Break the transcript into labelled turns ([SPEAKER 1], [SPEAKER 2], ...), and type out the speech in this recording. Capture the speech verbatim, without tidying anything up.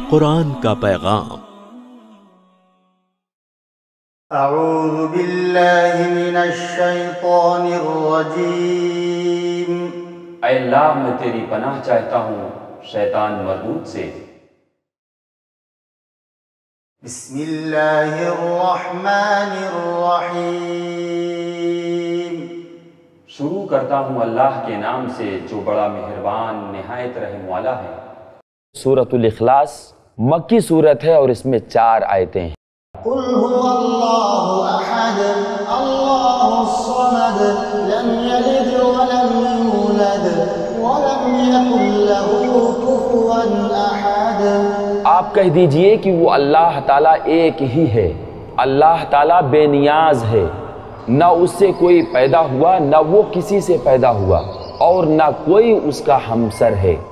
[SPEAKER 1] قرآن کا پیغام۔
[SPEAKER 2] اعوذ باللہ من الشیطان الرجیم۔
[SPEAKER 3] اے اللہ میں تیری پناہ چاہتا ہوں شیطان مردود سے۔
[SPEAKER 2] بسم اللہ الرحمن الرحیم۔
[SPEAKER 3] شروع کرتا ہوں اللہ کے نام سے جو بڑا مہربان نہایت رحم والا ہے۔
[SPEAKER 4] سورۃ الاخلاص مکی سورت ہے اور اس میں چار آیتیں ہیں۔
[SPEAKER 2] قل هو اللہ احد اللہ الصمد لم یلد ولم یولد ولم یکن له کفوا احد۔
[SPEAKER 4] آپ کہہ دیجئے کہ وہ اللہ تعالیٰ ایک ہی ہے، اللہ تعالیٰ بے نیاز ہے، نہ اس سے کوئی پیدا ہوا نہ وہ کسی سے پیدا ہوا اور نہ کوئی اس کا ہمسر ہے۔